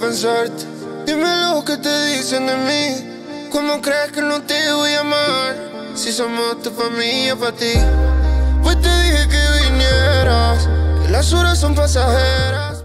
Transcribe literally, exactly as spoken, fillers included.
pensarte. Dime lo que te dicen de mí. ¿Cómo crees que no te voy a amar? Si somos tu familia para ti. Pues te dije que vinieras, que las horas son pasajeras.